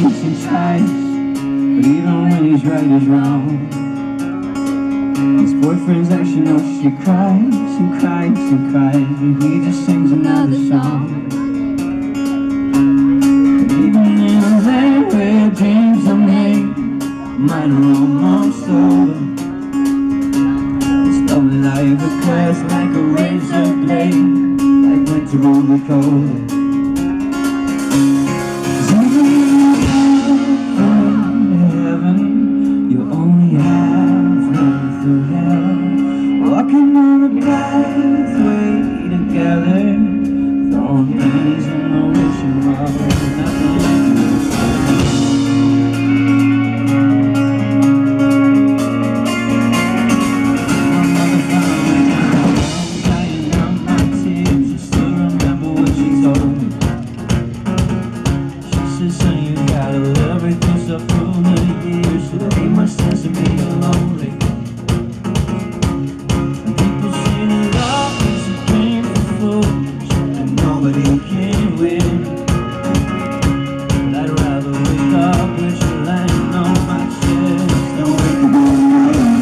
cheats and tries, but even when he's right, he's wrong. His boyfriend's action, oh, she cries and cries and cries, and he just sings another song. And even in there where dreams are made, mine are almost over. This love life occurs like a razor blade, like winter on the cold. Walking on the pathway together, throwing pennies in the wishing well, nothing to say. My mother found me down, crying out my tears. I still remember what she told me. She said, son, you gotta love everything so through the years. It ain't much sense of being lonely. Nobody can win, but I'd rather wake up with you lying on my chest than wake up on my own.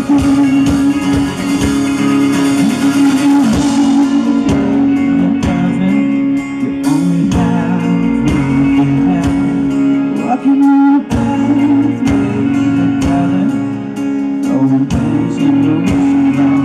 You're perfect, you only have what you have. Walking on the pathway together, throwing pennies in the wishing well.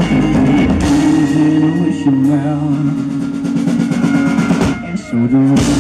Well, and so do